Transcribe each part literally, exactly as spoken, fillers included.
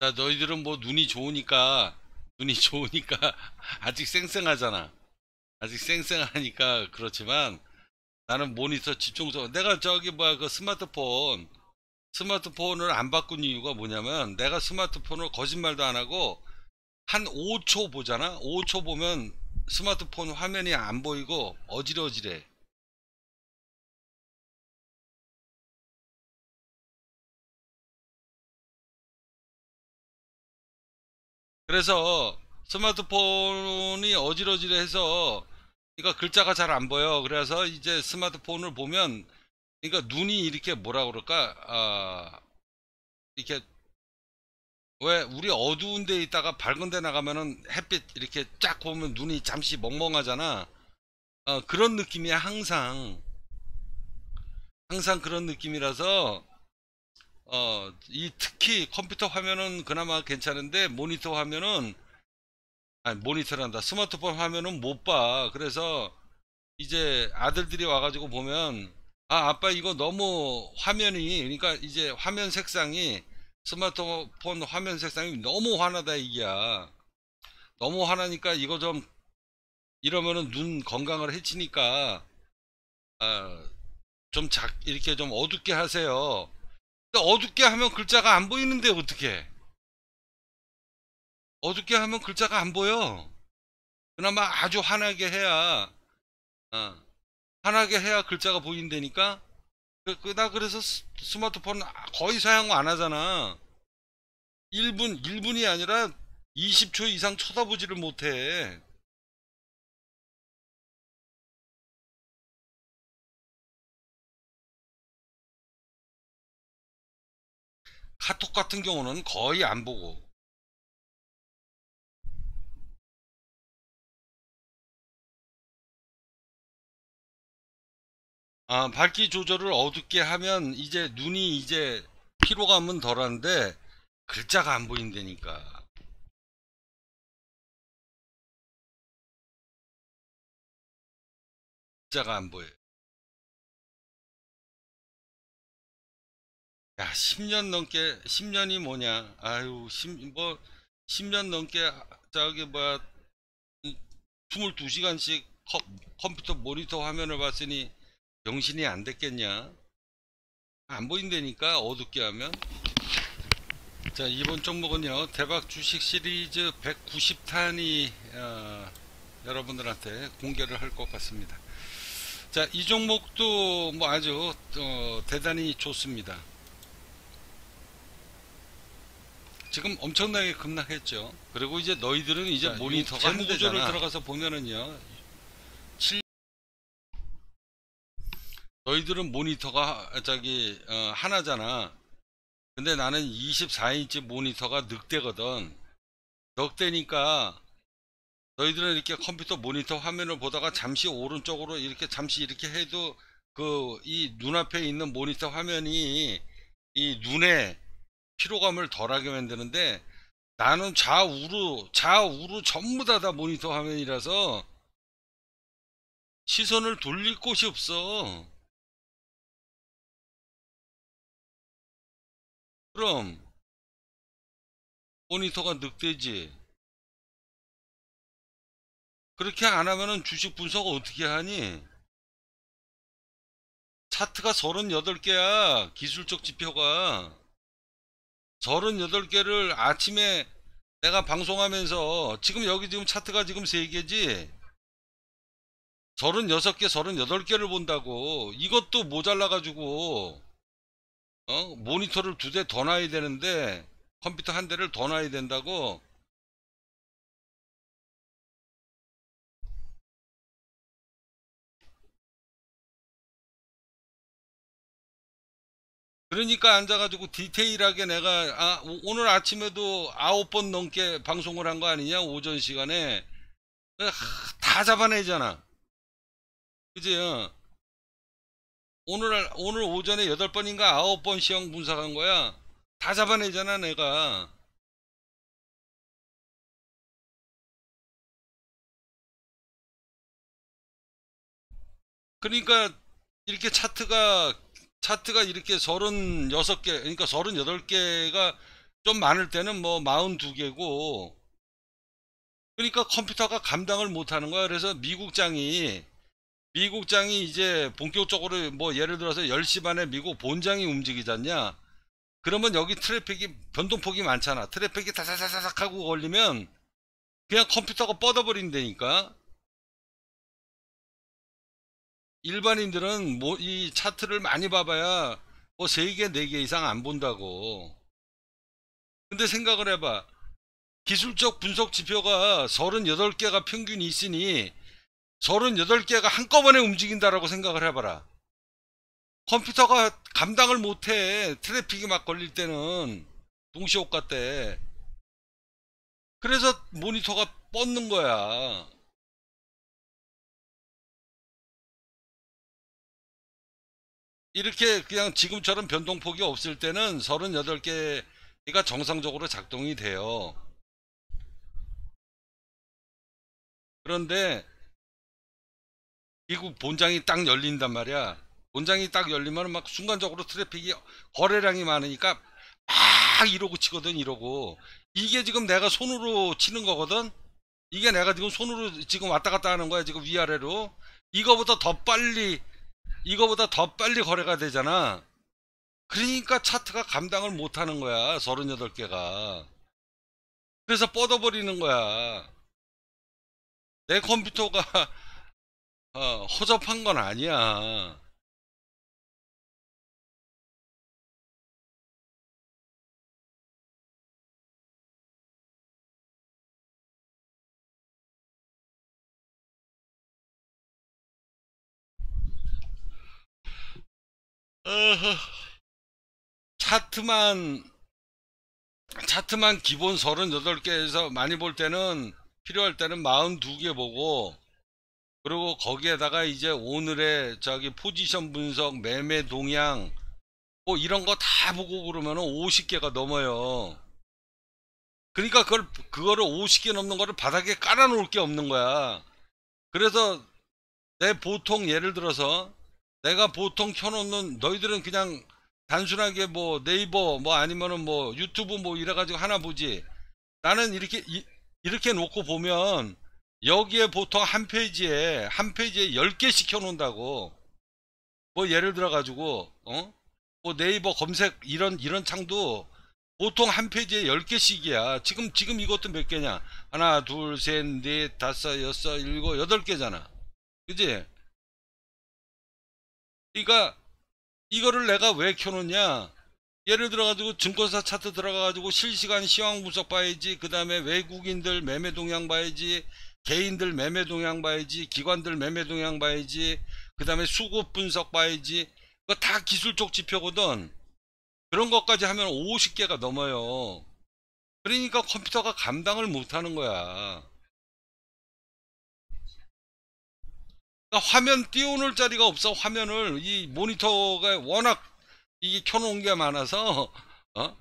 자, 너희들은 뭐 눈이 좋으니까, 눈이 좋으니까 아직 쌩쌩하잖아. 아직 쌩쌩하니까 그렇지만 나는 모니터 집중적 내가 저기 뭐야 그 스마트폰 스마트폰을 안 바꾼 이유가 뭐냐면 내가 스마트폰을 거짓말도 안 하고 한 오 초 보잖아. 오 초 보면 스마트폰 화면이 안 보이고 어지러지래. 그래서 스마트폰이 어지러지래 해서 그러니까 글자가 잘 안 보여. 그래서 이제 스마트폰을 보면 그러니까 눈이 이렇게 뭐라 그럴까? 아, 이렇게 왜 우리 어두운 데 있다가 밝은 데 나가면은 햇빛 이렇게 쫙 보면 눈이 잠시 멍멍하잖아. 어, 그런 느낌이야 항상. 항상 그런 느낌이라서 어, 이 특히 컴퓨터 화면은 그나마 괜찮은데 모니터 화면은 아니 모니터란다. 스마트폰 화면은 못 봐. 그래서 이제 아들들이 와가지고 보면 아 아빠 이거 너무 화면이 그러니까 이제 화면 색상이 스마트폰 화면 색상이 너무 환하다 이게야. 너무 화나니까 이거 좀 이러면은 눈 건강을 해치니까 아, 좀 작, 이렇게 좀 어둡게 하세요. 근데 어둡게 하면 글자가 안 보이는데 어떻게? 어둡게 하면 글자가 안 보여. 그나마 아주 환하게 해야 어, 환하게 해야 글자가 보인다니까. 그, 그, 나 그래서 스, 스마트폰 거의 사용 안 하잖아. 일 분, 일 분이 아니라 이십 초 이상 쳐다보지를 못해. 카톡 같은 경우는 거의 안 보고. 아, 밝기 조절을 어둡게 하면 이제 눈이 이제 피로감은 덜한데 글자가 안 보인다니까. 글자가 안 보여. 야, 십 년 넘게 십 년이 뭐냐? 아유, 십, 뭐 십 년 넘게 저기 뭐야 이십이 시간씩 컴퓨터 모니터 화면을 봤으니 병신이 안 됐겠냐? 안 보인다니까 어둡게 하면. 자, 이번 종목은요 대박 주식 시리즈 백구십 탄이 어, 여러분들한테 공개를 할 것 같습니다. 자, 이 종목도 뭐 아주 어, 대단히 좋습니다. 지금 엄청나게 급락했죠. 그리고 이제 너희들은 이제 자, 모니터가 재무 구조를 들어가서 보면은요 너희들은 모니터가 저기 어, 하나잖아. 근데 나는 이십사 인치 모니터가 늑대거든. 늑대니까 너희들은 이렇게 컴퓨터 모니터 화면을 보다가 잠시 오른쪽으로 이렇게 잠시 이렇게 해도 그 이 눈앞에 있는 모니터 화면이 이 눈에 피로감을 덜하게 만드는데 나는 좌우로 좌우로 전부 다 다 모니터 화면이라서 시선을 돌릴 곳이 없어. 그럼 모니터가 늑대지. 그렇게 안 하면은 주식 분석 어떻게 하니? 차트가 서른여덟 개야. 기술적 지표가. 서른여덟 개를 아침에 내가 방송하면서 지금 여기 지금 차트가 지금 세 개지. 서른여섯 개, 서른여덟 개를 본다고. 이것도 모자라가지고, 어? 모니터를 두 대 더 놔야 되는데, 컴퓨터 한 대를 더 놔야 된다고. 그러니까 앉아가지고 디테일하게 내가, 아, 오늘 아침에도 아홉 번 넘게 방송을 한 거 아니냐? 오전 시간에. 다 잡아내잖아. 그지? 어? 오늘, 오늘 오전에 여덟 번인가 아홉 번 시험 분석한 거야. 다 잡아내잖아, 내가. 그러니까 이렇게 차트가 차트가 이렇게 서른여섯 개 그러니까 서른여덟 개가 좀 많을 때는 뭐 사십이 개고, 그러니까 컴퓨터가 감당을 못하는 거야. 그래서 미국장이 미국장이 이제 본격적으로 뭐 예를 들어서 열 시 반에 미국 본장이 움직이잖냐. 그러면 여기 트래픽이 변동폭이 많잖아. 트래픽이 다사사삭 하고 걸리면 그냥 컴퓨터가 뻗어버린다니까. 일반인들은 뭐 이 차트를 많이 봐봐야 뭐 세 개, 네 개 이상 안 본다고. 근데 생각을 해봐. 기술적 분석 지표가 서른여덟 개가 평균이 있으니 서른여덟 개가 한꺼번에 움직인다라고 생각을 해봐라. 컴퓨터가 감당을 못해. 트래픽이 막 걸릴 때는 동시효과 때. 그래서 모니터가 뻗는 거야. 이렇게 그냥 지금처럼 변동폭이 없을 때는 서른여덟 개가 정상적으로 작동이 돼요. 그런데 미국 본장이 딱 열린단 말이야. 본장이 딱 열리면 막 순간적으로 트래픽이, 거래량이 많으니까 막 이러고 치거든. 이러고 이게 지금 내가 손으로 치는 거거든. 이게 내가 지금 손으로 지금 왔다 갔다 하는 거야. 지금 위아래로. 이거보다 더 빨리 이거보다 더 빨리 거래가 되잖아. 그러니까 차트가 감당을 못 하는 거야. 서른여덟 개가. 그래서 뻗어버리는 거야. 내 컴퓨터가 어, 허접한 건 아니야. 어허, 차트만 차트만 기본 서른여덟 개에서 많이 볼 때는, 필요할 때는 사십이 개 보고, 그리고 거기에다가 이제 오늘의 저기 포지션 분석, 매매 동향 뭐 이런 거 다 보고 그러면 오십 개가 넘어요. 그러니까 그걸 그거를 오십 개 넘는 거를 바닥에 깔아 놓을 게 없는 거야. 그래서 내 보통 예를 들어서 내가 보통 켜놓는, 너희들은 그냥 단순하게 뭐 네이버 뭐 아니면은 뭐 유튜브 뭐 이래가지고 하나 보지. 나는 이렇게 이, 이렇게 놓고 보면 여기에 보통 한 페이지에 한 페이지에 열 개씩 켜놓는다고. 뭐 예를 들어 가지고 어? 뭐 네이버 검색 이런 이런 창도 보통 한 페이지에 열 개씩이야. 지금 지금 이것도 몇 개냐? 하나, 둘, 셋, 넷, 다섯, 여섯, 일곱, 여덟 개잖아. 그지? 그러니까 이거를 내가 왜 켜놓냐? 예를 들어가지고 증권사 차트 들어가가지고 실시간 시황 분석 봐야지. 그 다음에 외국인들 매매 동향 봐야지. 개인들 매매 동향 봐야지. 기관들 매매 동향 봐야지. 그 다음에 수급 분석 봐야지. 그거 다 기술적 지표거든. 그런 것까지 하면 오십 개가 넘어요. 그러니까 컴퓨터가 감당을 못하는 거야. 그러니까 화면 띄워놓을 자리가 없어. 화면을, 이 모니터가 워낙 이게 켜놓은 게 많아서 어?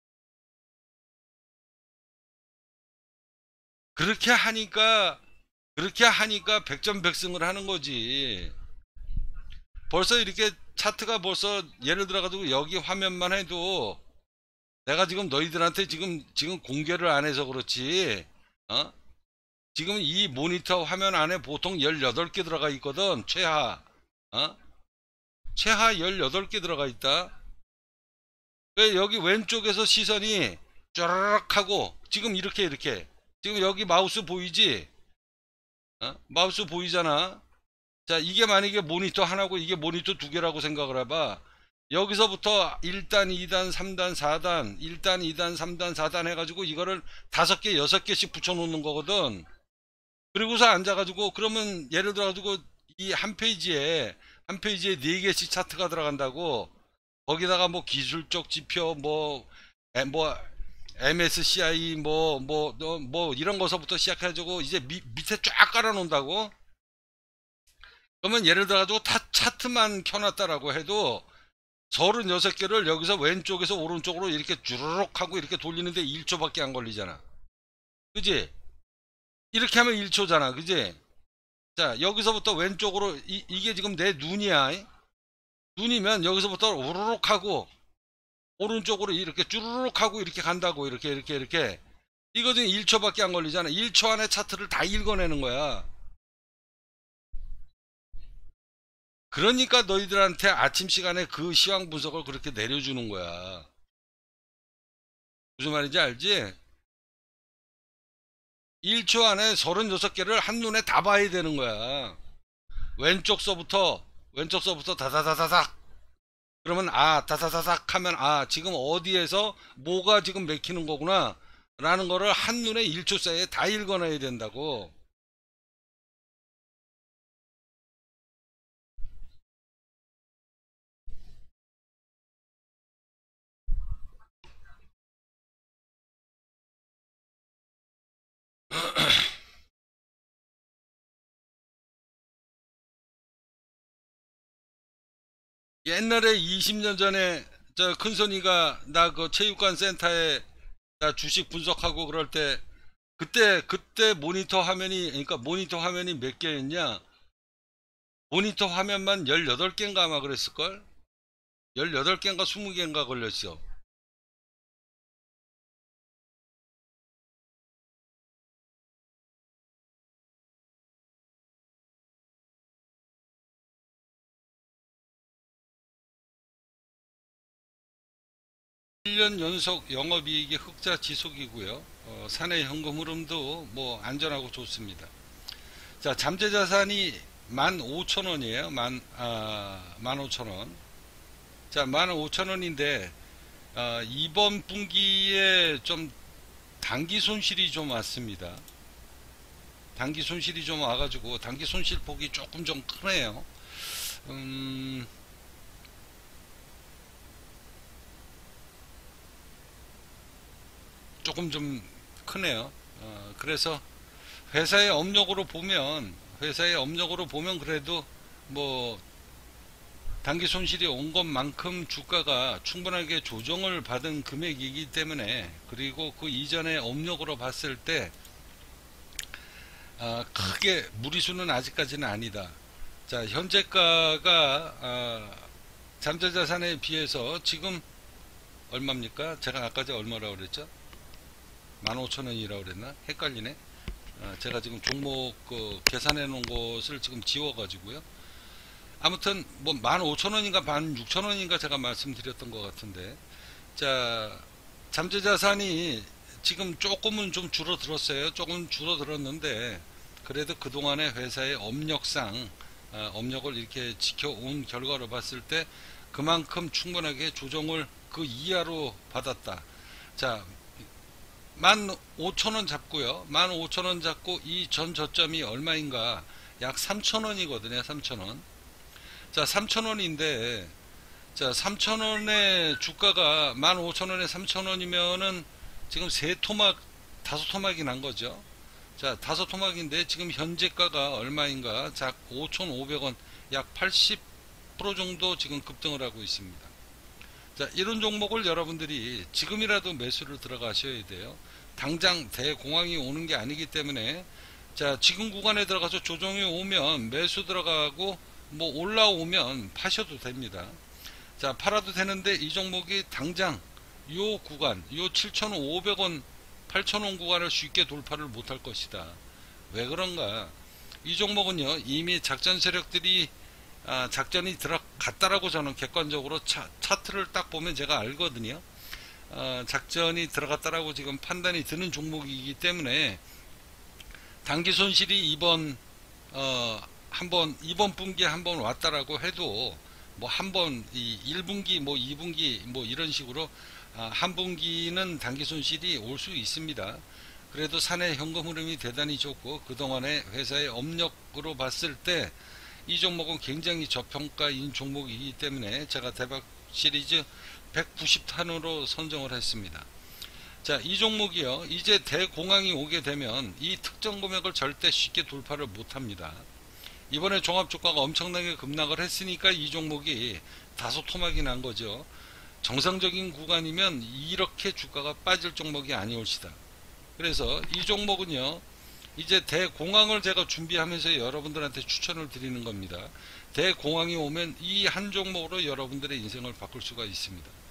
그렇게 하니까 그렇게 하니까 백전백승을 하는 거지. 벌써 이렇게 차트가 벌써 예를 들어 가지고 여기 화면만 해도 내가 지금 너희들한테 지금 지금 공개를 안 해서 그렇지. 어? 지금 이 모니터 화면 안에 보통 열여덟 개 들어가 있거든. 최하. 어? 최하 열여덟 개 들어가 있다. 왜 여기 왼쪽에서 시선이 쫘라락 하고 지금 이렇게 이렇게 지금 여기 마우스 보이지? 어? 마우스 보이잖아. 자, 이게 만약에 모니터 하나고 이게 모니터 두 개라고 생각을 해봐. 여기서부터 일 단, 이 단, 삼 단, 사 단, 일 단, 이 단, 삼 단, 사 단 해가지고 이거를 다섯 개, 여섯 개씩 붙여놓는 거거든. 그리고서 앉아가지고, 그러면 예를 들어가지고 이 한 페이지에, 한 페이지에 네 개씩 차트가 들어간다고. 거기다가 뭐 기술적 지표, 뭐, 에, 뭐, 엠에스시아이, 뭐, 뭐, 뭐, 뭐 이런 거서부터 시작해가지고 이제 미, 밑에 쫙 깔아놓는다고? 그러면 예를 들어가지고 다 차트만 켜놨다라고 해도 서른여섯 개를 여기서 왼쪽에서 오른쪽으로 이렇게 주르륵 하고 이렇게 돌리는데 일 초밖에 안 걸리잖아. 그지? 이렇게 하면 일 초잖아. 그지? 자, 여기서부터 왼쪽으로 이, 이게 지금 내 눈이야. 눈이면 여기서부터 우르륵 하고 오른쪽으로 이렇게 쭈르륵 하고 이렇게 간다고. 이렇게 이렇게 이렇게. 이거 지금 일 초밖에 안 걸리잖아. 일 초 안에 차트를 다 읽어내는 거야. 그러니까 너희들한테 아침 시간에 그 시황 분석을 그렇게 내려주는 거야. 무슨 말인지 알지? 일 초 안에 서른여섯 개를 한눈에 다 봐야 되는 거야. 왼쪽 서부터 왼쪽 서부터 다다다다닥. 그러면 아 다다다닥 하면 아 지금 어디에서 뭐가 지금 맥히는 거구나 라는 거를 한눈에 일 초 사이에 다 읽어놔야 된다고. 옛날에 이십 년 전에 저 큰손이가 나 그 체육관 센터에 나 주식 분석하고 그럴 때 그때 그때 모니터 화면이 그러니까 모니터 화면이 몇 개였냐? 모니터 화면만 열여덟 개인가 아마 그랬을걸? 열여덟 개인가 스무 개인가 걸렸어. 일 년 연속 영업이익이 흑자 지속이고요. 어, 사내 현금 흐름도 뭐 안전하고 좋습니다. 자, 잠재자산이 만 오천 원이에요. 만, 아, 만 오천 원. 자, 만 오천 원인데, 아, 이번 분기에 좀 단기 손실이 좀 왔습니다. 단기 손실이 좀 와가지고, 단기 손실 폭이 조금 좀 크네요. 음, 조금 좀 크네요. 어, 그래서 회사의 업력으로 보면, 회사의 업력으로 보면 그래도 뭐 단기 손실이 온 것만큼 주가가 충분하게 조정을 받은 금액이기 때문에, 그리고 그 이전에 업력으로 봤을 때 아, 크게 무리수는 아직까지는 아니다. 자, 현재가가 아, 잠재자산에 비해서 지금 얼마입니까? 제가 아까 제 얼마라고 그랬죠? 만 오천 원이라고 그랬나? 헷갈리네. 아, 제가 지금 종목 그 계산해 놓은 것을 지금 지워 가지고요. 아무튼 뭐 만 오천 원인가 만 육천 원인가 제가 말씀드렸던 것 같은데, 자, 잠재자산이 지금 조금은 좀 줄어들었어요. 조금 줄어들었는데 그래도 그동안의 회사의 업력상 아, 업력을 이렇게 지켜온 결과로 봤을 때 그만큼 충분하게 조정을 그 이하로 받았다. 자, 만 오천 원 잡고요. 만 오천 원 잡고 이 전 저점이 얼마인가? 약 삼천 원이거든요. 삼천 원. 자, 삼천 원인데, 자, 삼천 원의 주가가 만 오천 원에 삼천 원이면은 지금 세 토막, 다섯 토막이 난 거죠. 자, 다섯 토막인데 지금 현재가가 얼마인가? 자, 오천오백 원, 약 팔십 퍼센트 정도 지금 급등을 하고 있습니다. 자, 이런 종목을 여러분들이 지금이라도 매수를 들어가셔야 돼요. 당장 대공황이 오는 게 아니기 때문에, 자, 지금 구간에 들어가서 조정이 오면 매수 들어가고 뭐 올라오면 파셔도 됩니다. 자, 팔아도 되는데 이 종목이 당장 요 구간, 요 칠천오백 원, 팔천 원 구간을 쉽게 돌파를 못할 것이다. 왜 그런가? 이 종목은요, 이미 작전 세력들이 아, 작전이 들어갔다라고 저는 객관적으로 차, 차트를 딱 보면 제가 알거든요. 어, 작전이 들어갔다라고 지금 판단이 드는 종목이기 때문에 단기 손실이 이번 어, 한번 이번 분기에 한번 왔다라고 해도 뭐 한번 이 일 분기 뭐 이 분기 뭐 이런 식으로 아, 한 분기는 단기 손실이 올 수 있습니다. 그래도 사내 현금 흐름이 대단히 좋고 그동안의 회사의 업력으로 봤을 때 이 종목은 굉장히 저평가인 종목이기 때문에 제가 대박 시리즈 백구십 탄으로 선정을 했습니다. 자, 이 종목이요, 이제 대공황이 오게 되면 이 특정 금액을 절대 쉽게 돌파를 못합니다. 이번에 종합주가가 엄청나게 급락을 했으니까 이 종목이 다소 토막이 난 거죠. 정상적인 구간이면 이렇게 주가가 빠질 종목이 아니올시다. 그래서 이 종목은요, 이제 대공황을 제가 준비하면서 여러분들한테 추천을 드리는 겁니다. 대공황이 오면 이 한 종목으로 여러분들의 인생을 바꿀 수가 있습니다.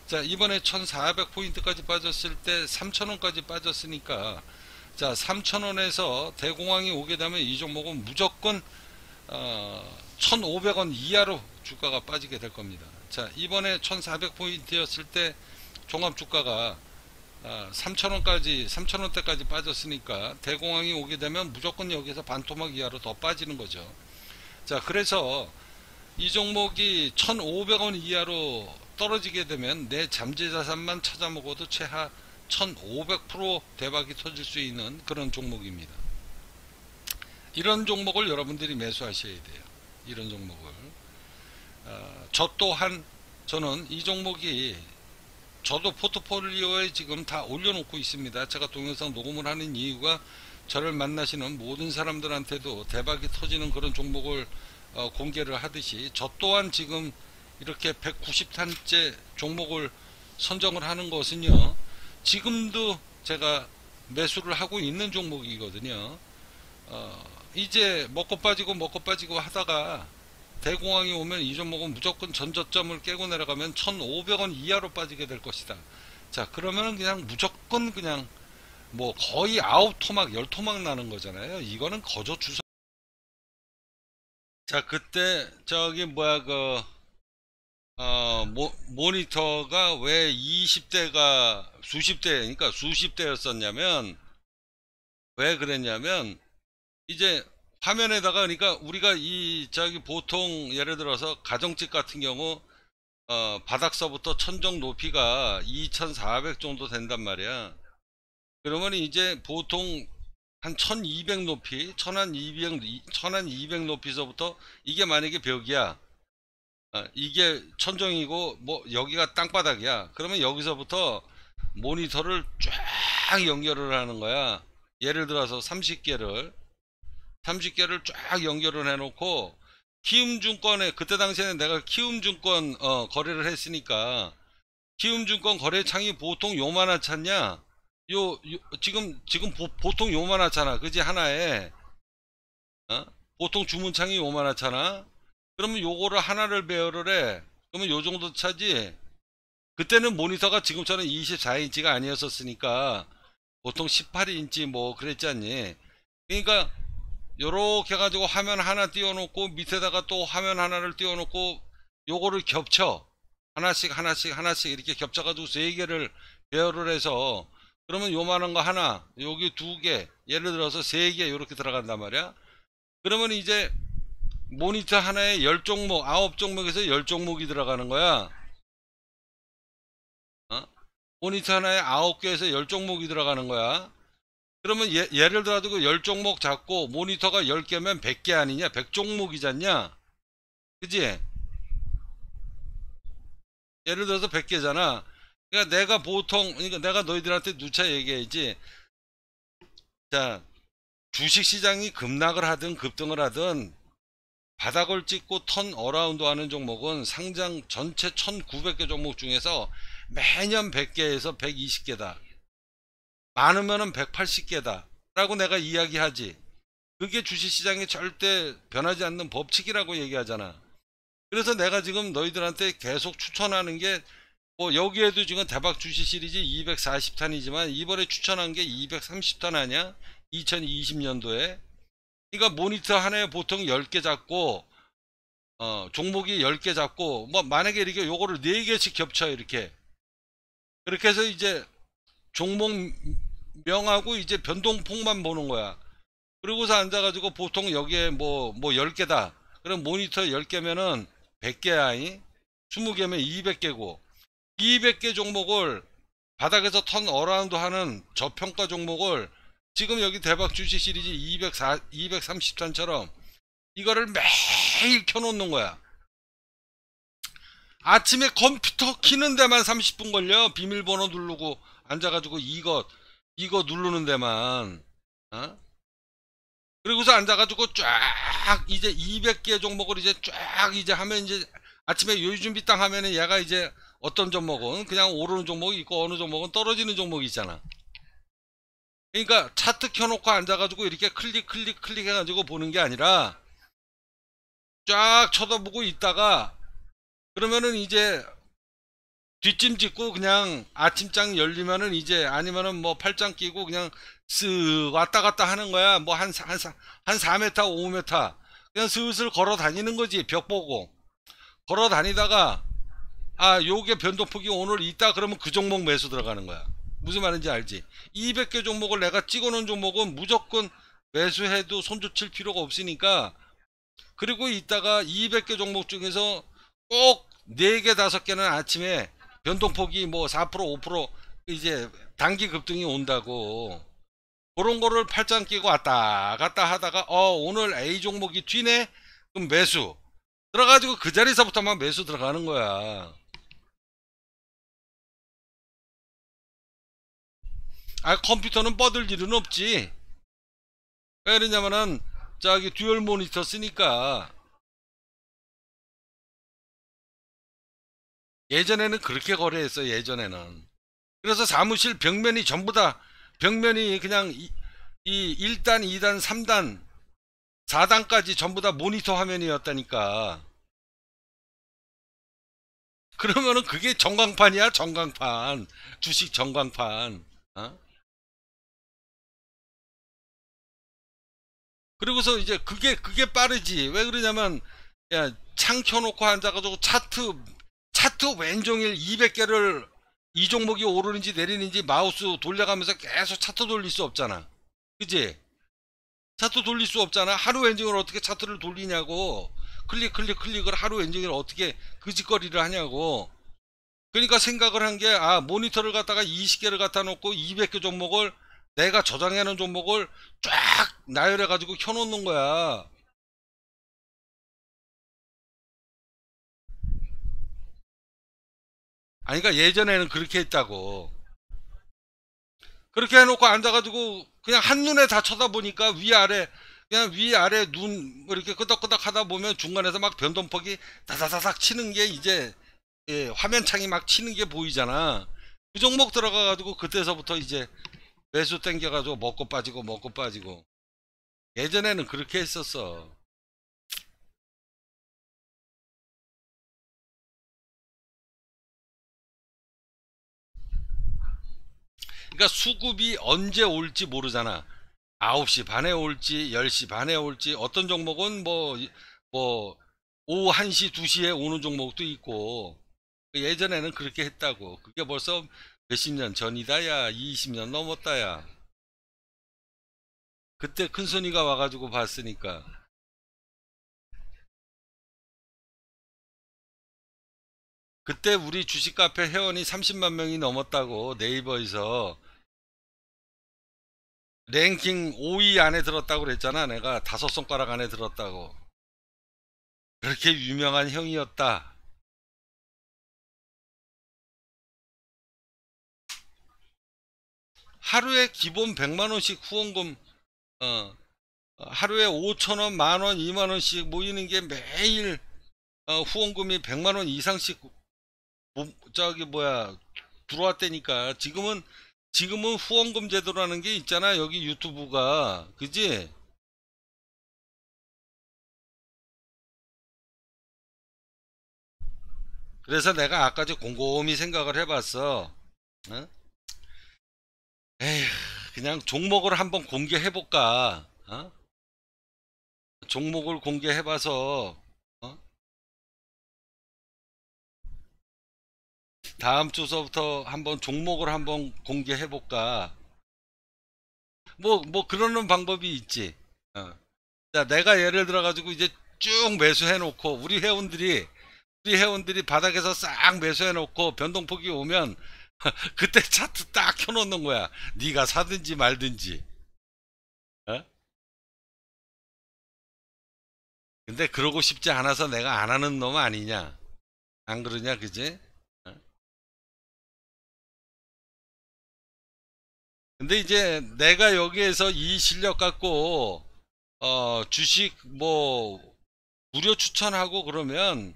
자, 이번에 천사백 포인트까지 빠졌을 때 삼천 원까지 빠졌으니까, 자, 삼천 원에서 대공황이 오게 되면 이 종목은 무조건 어, 천오백 원 이하로 주가가 빠지게 될 겁니다. 자, 이번에 천사백 포인트였을 때 종합 주가가 아, 삼천 원까지 삼천 원대까지 빠졌으니까 대공황이 오게 되면 무조건 여기서 반토막 이하로 더 빠지는 거죠. 자, 그래서 이 종목이 천오백 원 이하로 떨어지게 되면 내 잠재 자산만 찾아 먹어도 최하 천오백 퍼센트 대박이 터질 수 있는 그런 종목입니다. 이런 종목을 여러분들이 매수하셔야 돼요. 이런 종목을. 어, 저 또한 저는 이 종목이 저도 포트폴리오에 지금 다 올려놓고 있습니다. 제가 동영상 녹음을 하는 이유가 저를 만나시는 모든 사람들한테도 대박이 터지는 그런 종목을 어, 공개를 하듯이 저 또한 지금 이렇게 백구십 탄째 종목을 선정을 하는 것은요, 지금도 제가 매수를 하고 있는 종목이거든요. 어, 이제 먹고 빠지고 먹고 빠지고 하다가 대공황이 오면 이 종목은 무조건 전저점을 깨고 내려가면 천오백 원 이하로 빠지게 될 것이다. 자, 그러면은 그냥 무조건 그냥 뭐 거의 아홉 토막 열 토막 나는 거잖아요. 이거는 거저 주서. 자, 그때 저기 뭐야 그 어, 모, 모니터가 왜 이십 대가 수십 대, 그러니까 수십 대였었냐면, 왜 그랬냐면, 이제 화면에다가, 그러니까 우리가 이, 저기 보통 예를 들어서 가정집 같은 경우, 어, 바닥서부터 천정 높이가 이천사백 정도 된단 말이야. 그러면 이제 보통 한 천이백 높이, 천이백, 천이백 높이서부터 이게 만약에 벽이야. 아, 이게 천정이고 뭐 여기가 땅바닥이야. 그러면 여기서부터 모니터를 쫙 연결을 하는 거야. 예를 들어서 삼십 개를 삼십 개를 쫙 연결을 해놓고 키움증권에, 그때 당시에는 내가 키움증권 어, 거래를 했으니까 키움증권 거래창이 보통 요만하잖냐. 요, 요 지금 지금 보, 보통 요만하잖아, 그지? 하나에 어? 보통 주문창이 요만하잖아. 그러면 요거를 하나를 배열을 해. 그러면 요 정도 차지. 그때는 모니터가 지금처럼 이십사 인치가 아니었었으니까 보통 십팔 인치 뭐 그랬지 않니? 그러니까 요렇게 해가지고 화면 하나 띄워놓고 밑에다가 또 화면 하나를 띄워놓고 요거를 겹쳐. 하나씩 하나씩 하나씩 이렇게 겹쳐가지고 세 개를 배열을 해서, 그러면 요만한 거 하나, 여기 두 개, 예를 들어서 세 개 요렇게 들어간단 말이야. 그러면 이제 모니터 하나에 열 종목, 아홉 종목에서 열 종목이 들어가는 거야. 어? 모니터 하나에 아홉 개에서 열 종목이 들어가는 거야. 그러면 예, 예를 들어서 열 종목 잡고 모니터가 열 개면 백 개 아니냐? 백 종목이잖냐? 그지? 예를 들어서 백 개잖아. 그러니까 내가 보통, 그러니까 내가 너희들한테 누차 얘기해야지. 자, 주식시장이 급락을 하든 급등을 하든 바닥을 찍고 턴 어라운드 하는 종목은 상장 전체 천구백 개 종목 중에서 매년 백 개에서 백이십 개다. 많으면은 백팔십 개다. 라고 내가 이야기하지. 그게 주식시장에 절대 변하지 않는 법칙이라고 얘기하잖아. 그래서 내가 지금 너희들한테 계속 추천하는 게, 뭐 여기에도 지금 대박 주식 시리즈 이백사십 탄이지만 이번에 추천한 게 이백삼십 탄 아니야? 이천이십 년도에. 그러니까 모니터 하나에 보통 열 개 잡고 어, 종목이 열 개 잡고, 뭐 만약에 이렇게 요거를 네 개씩 겹쳐 이렇게. 그렇게 해서 이제 종목명하고 이제 변동폭만 보는 거야. 그러고서 앉아가지고 보통 여기에 뭐 뭐 열 개다. 그럼 모니터 열 개면은 백 개야. 스무 개면 이백 개고 이백 개 종목을 바닥에서 턴 어라운드 하는 저평가 종목을 지금 여기 대박 주식 시리즈 이백사, 이백삼십 탄처럼 이거를 매일 켜놓는 거야. 아침에 컴퓨터 키는 데만 삼십 분 걸려. 비밀번호 누르고 앉아가지고 이거 이거 누르는 데만. 어? 그리고서 앉아가지고 쫙 이제 이백 개 종목을 이제 쫙 이제 하면, 이제 아침에 요준비 땅 하면은 얘가 이제 어떤 종목은 그냥 오르는 종목이 있고 어느 종목은 떨어지는 종목이 있잖아. 그러니까 차트 켜놓고 앉아가지고 이렇게 클릭 클릭 클릭 해가지고 보는 게 아니라 쫙 쳐다보고 있다가, 그러면은 이제 뒷짐 짓고 그냥 아침장 열리면은 이제 아니면은 뭐 팔짱 끼고 그냥 쓱 왔다 갔다 하는 거야. 뭐 한 한 한 사 미터 오 미터 그냥 슬슬 걸어 다니는 거지. 벽 보고 걸어 다니다가 아 요게 변동폭이 오늘 있다 그러면 그 종목 매수 들어가는 거야. 무슨 말인지 알지? 이백 개 종목을 내가 찍어 놓은 종목은 무조건 매수해도 손주 칠 필요가 없으니까. 그리고 이따가 이백 개 종목 중에서 꼭 네 개 다섯 개는 아침에 변동폭이 뭐 사 퍼센트 오 퍼센트 이제 단기 급등이 온다고. 그런 거를 팔짱 끼고 왔다 갔다 하다가 어 오늘 A 종목이 튀네 그럼 매수 들어가지고 그 자리에서부터 막 매수 들어가는 거야. 아 컴퓨터는 뻗을 일은 없지. 왜 그러냐면은 저기 듀얼 모니터 쓰니까. 예전에는 그렇게 거래했어. 예전에는. 그래서 사무실 벽면이 전부 다 벽면이 그냥 이, 이 일 단 이 단 삼 단 사 단까지 전부 다 모니터 화면이었다니까. 그러면은 그게 전광판이야. 전광판. 주식 전광판. 어? 그리고서 이제 그게 그게 빠르지. 왜 그러냐면 야, 창 켜놓고 앉아가지고 차트 차트 왼종일 이백 개를 이 종목이 오르는지 내리는지 마우스 돌려가면서 계속 차트 돌릴 수 없잖아. 그지? 차트 돌릴 수 없잖아. 하루 왼종일 어떻게 차트를 돌리냐고. 클릭 클릭 클릭을 하루 왼종일 어떻게 그 짓거리를 하냐고. 그러니까 생각을 한 게 아 모니터를 갖다가 이십 개를 갖다 놓고 이백 개 종목을 내가 저장해 놓은 종목을 쫙 나열해 가지고 켜놓는 거야. 아니 그러니까 예전에는 그렇게 했다고. 그렇게 해놓고 앉아가지고 그냥 한눈에 다 쳐다보니까 위아래 그냥 위아래 눈 이렇게 끄덕끄덕 하다 보면 중간에서 막 변동폭이 다다다닥 치는 게 이제 예, 화면창이 막 치는 게 보이잖아. 그 종목 들어가가지고 그때서부터 이제 매수 땡겨가지고 먹고 빠지고 먹고 빠지고. 예전에는 그렇게 했었어. 그러니까 수급이 언제 올지 모르잖아. 아홉 시 반에 올지 열 시 반에 올지 어떤 종목은 뭐 뭐 오후 한 시 두 시에 오는 종목도 있고. 예전에는 그렇게 했다고. 그게 벌써 몇십 년 전이다 야. 이십 년 넘었다 야. 그때 큰손이가 와가지고 봤으니까. 그때 우리 주식 카페 회원이 삼십만 명이 넘었다고. 네이버에서 랭킹 오 위 안에 들었다고 그랬잖아. 내가 다섯 손가락 안에 들었다고. 그렇게 유명한 형이었다. 하루에 기본 백만 원씩 후원금 어, 하루에 오천 원, 만 원, 이만 원씩 모이는 게 매일 어, 후원금이 백만 원 이상씩 뭐, 저기 뭐야 들어왔다니까. 지금은 지금은 후원금 제도라는 게 있잖아. 여기 유튜브가. 그지? 그래서 내가 아까 저 곰곰이 생각을 해봤어. 어? 에휴, 그냥 종목을 한번 공개해볼까? 어? 종목을 공개해봐서 어? 다음 주서부터 한번 종목을 한번 공개해볼까? 뭐, 뭐 그러는 방법이 있지. 어. 자, 내가 예를 들어가지고 이제 쭉 매수해놓고 우리 회원들이 우리 회원들이 바닥에서 싹 매수해놓고 변동폭이 오면 그때 차트 딱 켜놓는 거야. 네가 사든지 말든지. 어? 근데 그러고 싶지 않아서 내가 안 하는 놈 아니냐? 안 그러냐, 그지? 어? 근데 이제 내가 여기에서 이 실력 갖고 어, 주식 뭐 무료 추천하고 그러면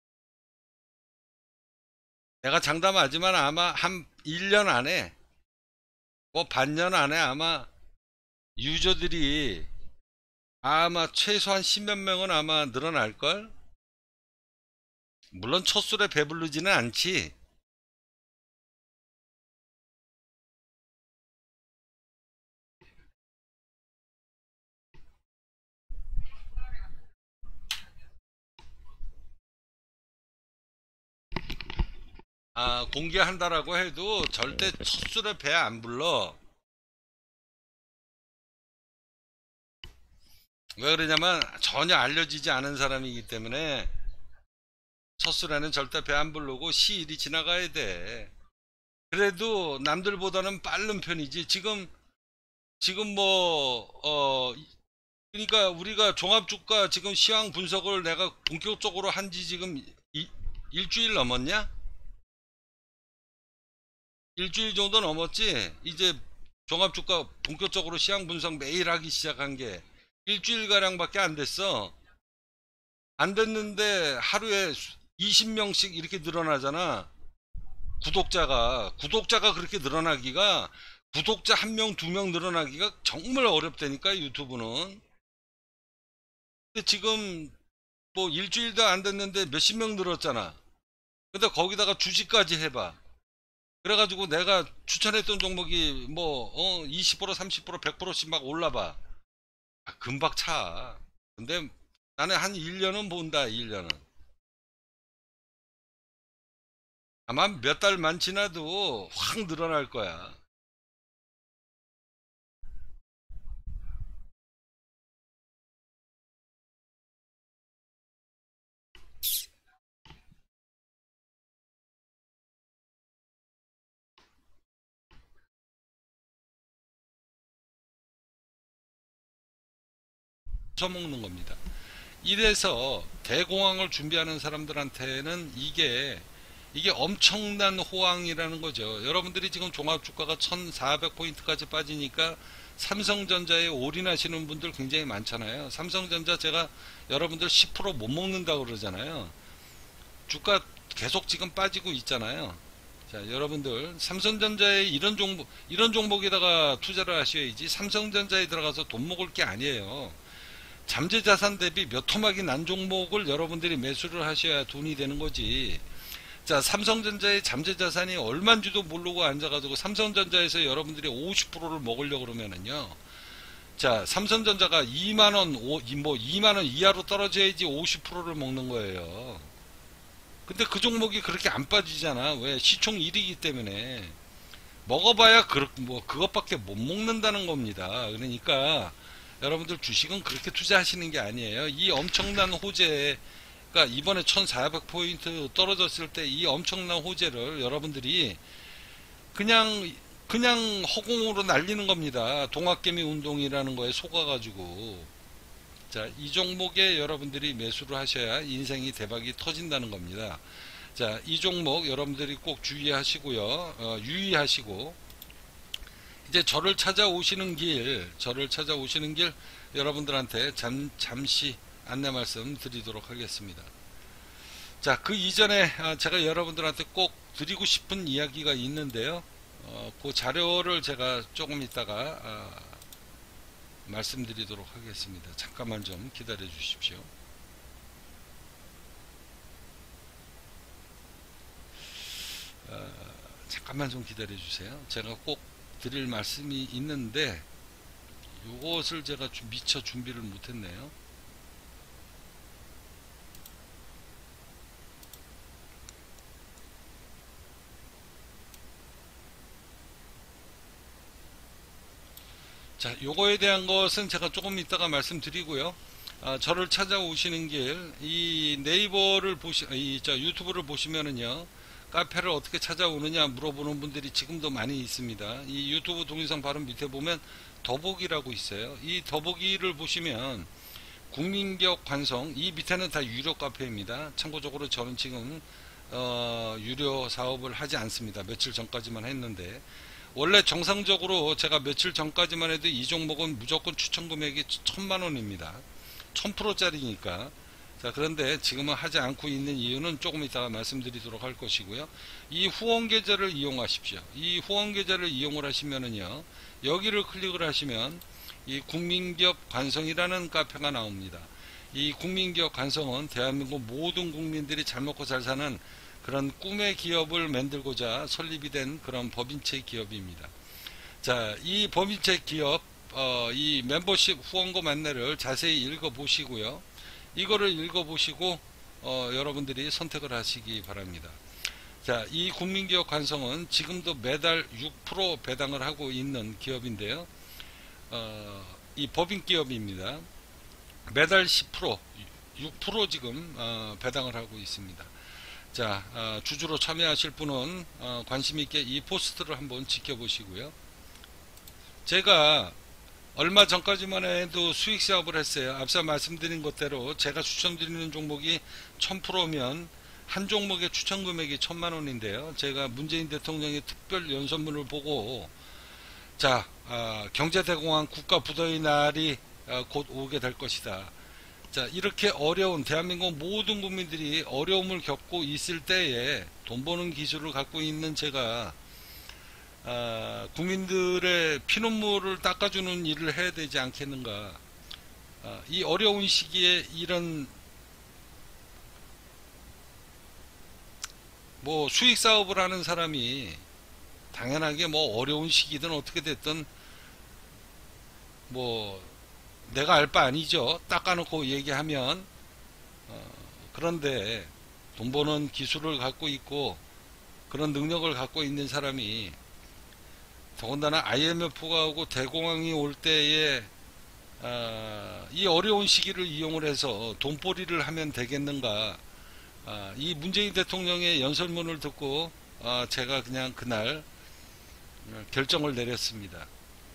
내가 장담하지만 아마 한 일 년 안에 뭐 반년 안에 아마 유저들이 아마 최소한 십몇 명은 아마 늘어날걸? 물론 첫 술에 배부르지는 않지. 아, 공개한다라고 해도 절대 첫 술에 배 안 불러. 왜 그러냐면 전혀 알려지지 않은 사람이기 때문에 첫 술에는 절대 배 안 부르고 시일이 지나가야 돼. 그래도 남들보다는 빠른 편이지. 지금 지금 뭐 어 그러니까 우리가 종합주가 지금 시황 분석을 내가 본격적으로 한 지 지금 이, 일주일 넘었냐? 일주일 정도 넘었지. 이제 종합주가 본격적으로 시황 분석 매일 하기 시작한 게 일주일 가량밖에 안 됐어. 안 됐는데 하루에 이십 명씩 이렇게 늘어나잖아. 구독자가 구독자가 그렇게 늘어나기가, 구독자 한 명, 두 명 늘어나기가 정말 어렵다니까 유튜브는. 근데 지금 뭐 일주일도 안 됐는데 몇십 명 늘었잖아. 근데 거기다가 주식까지 해봐. 그래가지고 내가 추천했던 종목이 뭐 어, 이십 퍼센트 삼십 퍼센트 백 퍼센트씩 막 올라봐. 아, 금방 차. 근데 나는 한 일 년은 본다. 일 년은 아마 몇 달만 지나도 확 늘어날 거야. 쳐먹는 겁니다. 이래서 대공황을 준비하는 사람들한테는 이게 이게 엄청난 호황이라는 거죠. 여러분들이 지금 종합주가가 천사백 포인트까지 빠지니까 삼성전자에 올인하시는 분들 굉장히 많잖아요. 삼성전자 제가 여러분들 십 퍼센트 못 먹는다고 그러잖아요. 주가 계속 지금 빠지고 있잖아요. 자, 여러분들 삼성전자에 이런 종목 이런 종목에다가 투자를 하셔야지, 삼성전자에 들어가서 돈 먹을 게 아니에요. 잠재자산 대비 몇 토막이 난 종목을 여러분들이 매수를 하셔야 돈이 되는 거지. 자, 삼성전자의 잠재자산이 얼마인지도 모르고 앉아가지고 삼성전자에서 여러분들이 오십 퍼센트를 먹으려고 그러면은요. 자, 삼성전자가 이만원, 뭐 이만원 이하로 떨어져야지 오십 퍼센트를 먹는 거예요. 근데 그 종목이 그렇게 안 빠지잖아. 왜? 시총 일 위이기 때문에. 먹어봐야 그, 뭐, 그것밖에 못 먹는다는 겁니다. 그러니까, 여러분들 주식은 그렇게 투자하시는 게 아니에요. 이 엄청난 호재, 그러니까 이번에 천사백 포인트 떨어졌을 때 이 엄청난 호재를 여러분들이 그냥 그냥 허공으로 날리는 겁니다. 동학개미 운동이라는 거에 속아가지고. 자, 이 종목에 여러분들이 매수를 하셔야 인생이 대박이 터진다는 겁니다. 자, 이 종목 여러분들이 꼭 주의하시고요. 어, 유의하시고, 이제 저를 찾아오시는 길, 저를 찾아오시는 길 여러분들한테 잠, 잠시 안내 말씀 드리도록 하겠습니다. 자, 그 이전에 제가 여러분들한테 꼭 드리고 싶은 이야기가 있는데요. 어, 그 자료를 제가 조금 있다가 아, 말씀드리도록 하겠습니다. 잠깐만 좀 기다려 주십시오. 어, 잠깐만 좀 기다려 주세요. 제가 꼭 드릴 말씀이 있는데 이것을 제가 미처 준비를 못했네요. 자, 요거에 대한 것은 제가 조금 이따가 말씀드리고요. 아, 저를 찾아오시는 길, 이 네이버를 보시, 이 저 유튜브를 보시면은요, 카페를 어떻게 찾아오느냐 물어보는 분들이 지금도 많이 있습니다. 이 유튜브 동영상 바로 밑에 보면 더보기라고 있어요. 이 더보기를 보시면 국민기업 관성, 이 밑에는 다 유료 카페입니다. 참고적으로 저는 지금 어, 유료 사업을 하지 않습니다. 며칠 전까지만 했는데, 원래 정상적으로 제가 며칠 전까지만 해도 이 종목은 무조건 추천 금액이 천만 원입니다. 천 퍼센트짜리니까. 자, 그런데 지금은 하지 않고 있는 이유는 조금 이따가 말씀드리도록 할 것이고요. 이 후원 계좌를 이용하십시오. 이 후원 계좌를 이용을 하시면은요, 여기를 클릭을 하시면 이 국민기업 관성이라는 카페가 나옵니다. 이 국민기업 관성은 대한민국 모든 국민들이 잘 먹고 잘 사는 그런 꿈의 기업을 만들고자 설립이 된 그런 법인체 기업입니다. 자, 이 법인체 기업, 어, 이 멤버십 후원금 안내를 자세히 읽어보시고요. 이거를 읽어보시고 어, 여러분들이 선택을 하시기 바랍니다. 자, 이 국민기업 관성은 지금도 매달 육 퍼센트 배당을 하고 있는 기업인데요. 어, 이 법인 기업입니다. 매달 십 퍼센트, 육 퍼센트 지금 어, 배당을 하고 있습니다. 자, 어, 주주로 참여하실 분은 어, 관심 있게 이 포스트를 한번 지켜보시고요. 제가 얼마 전까지만 해도 수익 사업을 했어요. 앞서 말씀드린 것대로 제가 추천드리는 종목이 천 퍼센트면 한 종목의 추천 금액이 천만 원인데요. 제가 문재인 대통령의 특별 연설문을 보고 자, 어, 경제대공황 국가부도의 날이 어, 곧 오게 될 것이다. 자, 이렇게 어려운 대한민국 모든 국민들이 어려움을 겪고 있을 때에 돈 버는 기술을 갖고 있는 제가 아, 국민들의 피눈물을 닦아주는 일을 해야 되지 않겠는가. 아, 이 어려운 시기에 이런 뭐 수익 사업을 하는 사람이 당연하게 뭐 어려운 시기든 어떻게 됐든 뭐 내가 알 바 아니죠. 닦아놓고 얘기하면. 어, 그런데 돈 버는 기술을 갖고 있고 그런 능력을 갖고 있는 사람이 더군다나 아이엠에프가 오고 대공황이 올 때에 아, 이 어려운 시기를 이용을 해서 돈벌이를 하면 되겠는가. 아, 이 문재인 대통령의 연설문을 듣고 아, 제가 그냥 그날 결정을 내렸습니다.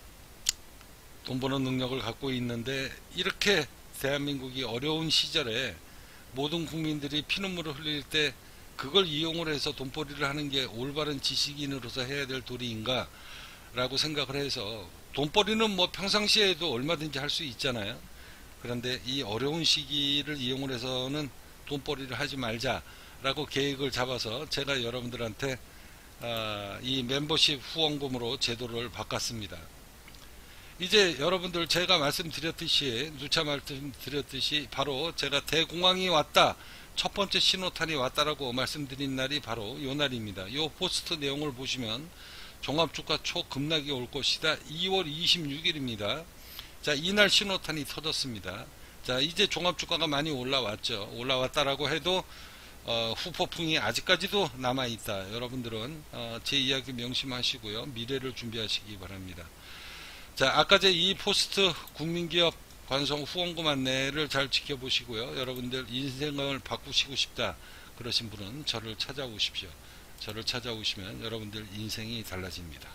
돈 버는 능력을 갖고 있는데 이렇게 대한민국이 어려운 시절에 모든 국민들이 피눈물을 흘릴 때 그걸 이용을 해서 돈벌이를 하는 게 올바른 지식인으로서 해야 될 도리인가 라고 생각을 해서 돈벌이는 뭐 평상시에도 얼마든지 할 수 있잖아요. 그런데 이 어려운 시기를 이용을 해서는 돈벌이를 하지 말자 라고 계획을 잡아서 제가 여러분들한테 아, 이 멤버십 후원금으로 제도를 바꿨습니다. 이제 여러분들 제가 말씀드렸듯이 누차 말씀드렸듯이 바로 제가 대공황이 왔다, 첫 번째 신호탄이 왔다라고 말씀드린 날이 바로 요 날입니다. 요 포스트 내용을 보시면 종합주가 초급락이 올 것이다. 이월 이십육일입니다. 자, 이날 신호탄이 터졌습니다. 자, 이제 종합주가가 많이 올라왔죠. 올라왔다라고 해도 어, 후폭풍이 아직까지도 남아있다. 여러분들은 어, 제 이야기 명심하시고요. 미래를 준비하시기 바랍니다. 자, 아까 제 이 포스트 국민기업 관성 후원금 안내를 잘 지켜보시고요. 여러분들 인생을 바꾸시고 싶다 그러신 분은 저를 찾아오십시오. 저를 찾아오시면 여러분들 인생이 달라집니다.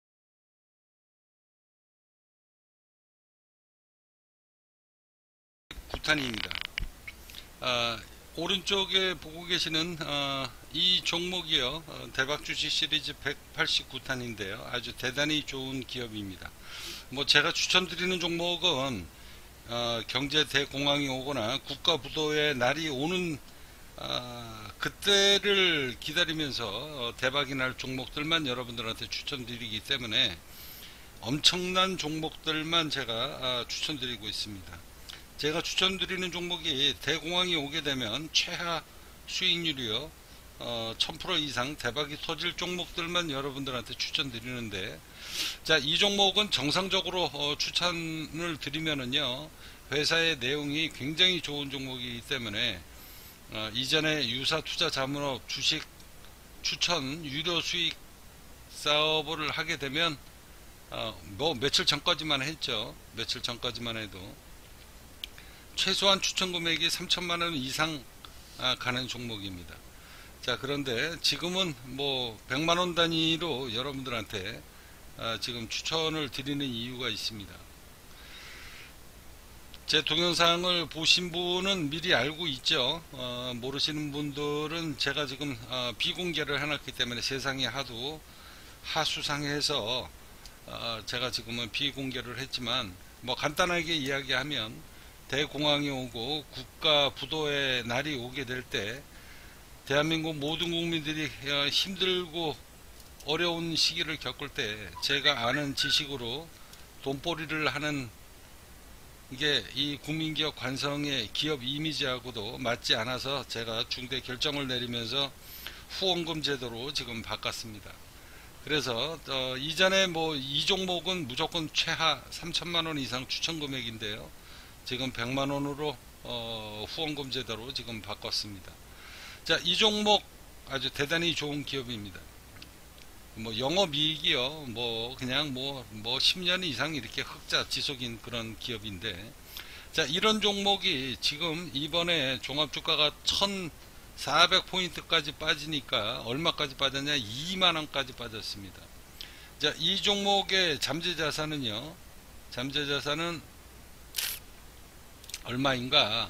구탄입니다. 아, 오른쪽에 보고 계시는 어, 이 종목이요. 어, 대박주식 시리즈 백팔십구 탄인데요. 아주 대단히 좋은 기업입니다. 뭐 제가 추천드리는 종목은 어, 경제 대공황이 오거나 국가부도의 날이 오는 아, 그때를 기다리면서 어, 대박이 날 종목들만 여러분들한테 추천드리기 때문에 엄청난 종목들만 제가 아, 추천드리고 있습니다. 제가 추천드리는 종목이 대공황이 오게 되면 최하 수익률이요 어, 천 퍼센트 이상 대박이 터질 종목들만 여러분들한테 추천드리는데, 자, 이 종목은 정상적으로 어, 추천을 드리면은요 회사의 내용이 굉장히 좋은 종목이기 때문에 어, 이전에 유사투자자문업 주식 추천 유료 수익 사업을 하게 되면 어, 뭐 며칠 전까지만 했죠. 며칠 전까지만 해도 최소한 추천 금액이 삼천만 원 이상 아, 가는 종목입니다. 자, 그런데 지금은 뭐 백만 원 단위로 여러분들한테 아, 지금 추천을 드리는 이유가 있습니다. 제 동영상을 보신 분은 미리 알고 있죠. 어, 모르시는 분들은 제가 지금 어, 비공개를 해놨기 때문에 세상이 하도 하수상해서 어, 제가 지금은 비공개를 했지만 뭐 간단하게 이야기하면 대공황이 오고 국가 부도의 날이 오게 될 때 대한민국 모든 국민들이 어, 힘들고 어려운 시기를 겪을 때 제가 아는 지식으로 돈벌이를 하는 이게 이 국민기업 관성의 기업 이미지하고도 맞지 않아서 제가 중대 결정을 내리면서 후원금 제도로 지금 바꿨습니다. 그래서 어, 이전에 뭐 이 종목은 무조건 최하 삼천만 원 이상 추천 금액인데요. 지금 백만 원으로 어, 후원금 제도로 지금 바꿨습니다. 자, 이 종목 아주 대단히 좋은 기업입니다. 뭐 영업이익이요, 뭐 그냥 뭐 뭐 십 년 이상 이렇게 흑자 지속인 그런 기업인데, 자, 이런 종목이 지금 이번에 종합주가가 천사백 포인트까지 빠지니까 얼마까지 빠졌냐? 이만 원까지 빠졌습니다. 자, 이 종목의 잠재자산은요, 잠재자산은 얼마인가?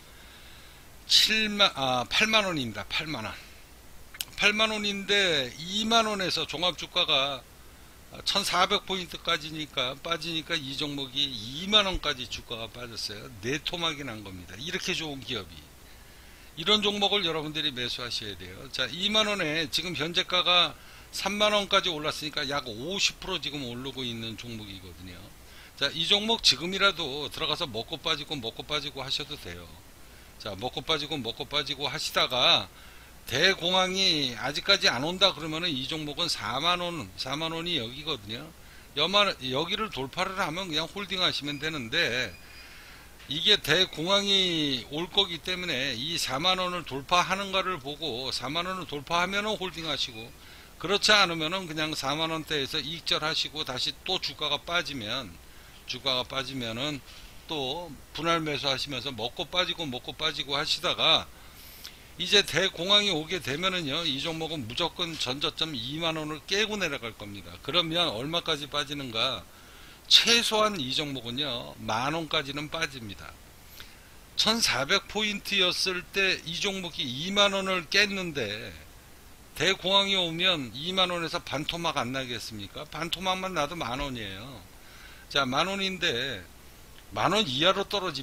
칠만, 아, 팔만 원입니다. 팔만 원. 팔만 원인데 이만 원에서 종합주가가 천사백 포인트까지니까 빠지니까 이 종목이 이만 원까지 주가가 빠졌어요. 네토막이 난 겁니다. 이렇게 좋은 기업이. 이런 종목을 여러분들이 매수하셔야 돼요. 자, 이만 원에 지금 현재가가 삼만 원까지 올랐으니까 약 오십 퍼센트 지금 오르고 있는 종목이거든요. 자, 이 종목 지금이라도 들어가서 먹고 빠지고 먹고 빠지고 하셔도 돼요. 자, 먹고 빠지고 먹고 빠지고 하시다가 대공황이 아직까지 안 온다 그러면은 이 종목은 사만 원, 사만 원이 여기거든요. 여만, 여기를 돌파를 하면 그냥 홀딩 하시면 되는데, 이게 대공황이 올 거기 때문에 이 사만 원을 돌파하는 거를 보고 사만 원을 돌파하면은 홀딩 하시고, 그렇지 않으면은 그냥 사만 원대에서 익절 하시고 다시 또 주가가 빠지면, 주가가 빠지면은 또 분할 매수 하시면서 먹고 빠지고 먹고 빠지고 하시다가 이제 대공황이 오게 되면은요, 이 종목은 무조건 전저점 이만 원을 깨고 내려갈 겁니다. 그러면 얼마까지 빠지는가? 최소한 이 종목은요, 만 원까지는 빠집니다. 천사백 포인트였을 때 이 종목이 이만 원을 깼는데 대공황이 오면 이만 원에서 반토막 안 나겠습니까? 반토막만 나도 만 원이에요. 자, 만 원인데 만 원 이하로 떨어지면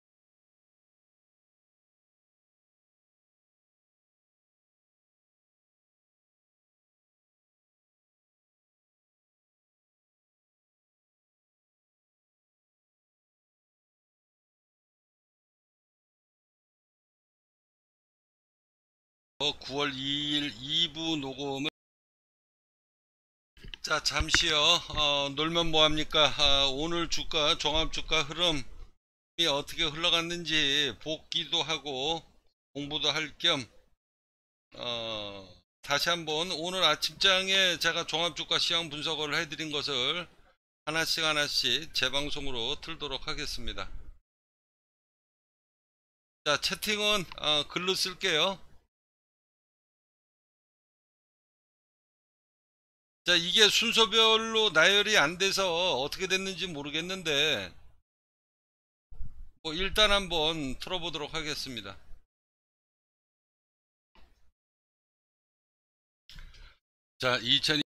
구월 이일 이 부 녹음을, 자, 잠시요. 어, 놀면 뭐합니까? 아, 오늘 주가, 종합주가 흐름이 어떻게 흘러갔는지 복기도 하고 공부도 할 겸, 어, 다시 한번 오늘 아침장에 제가 종합주가 시황 분석을 해드린 것을 하나씩 하나씩 재방송으로 틀도록 하겠습니다. 자, 채팅은 어, 글로 쓸게요. 자, 이게 순서별로 나열이 안 돼서 어떻게 됐는지 모르겠는데, 뭐 일단 한번 틀어보도록 하겠습니다. 자, 이천